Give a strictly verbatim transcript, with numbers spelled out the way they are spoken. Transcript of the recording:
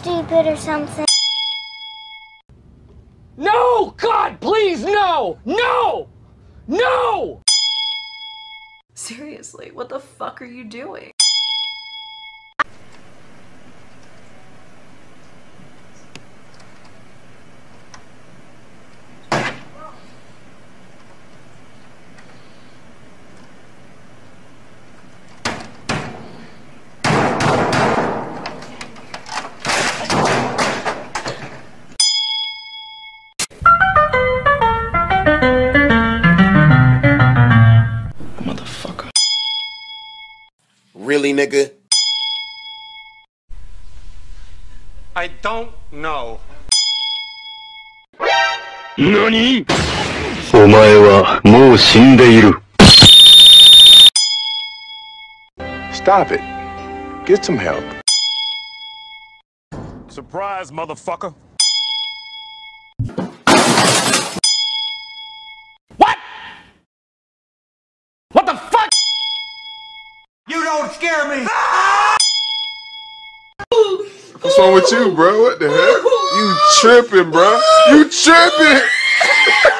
stupid or something. No! God, please, no! No! No! Seriously, what the fuck are you doing? Really, nigga? I don't know. NANI?! お前はもう死んでいる。 Stop it. Get some help. Surprise, motherfucker. What? What the fuck? You don't scare me! What's wrong with you, bro? What the heck? You tripping, bro? You tripping!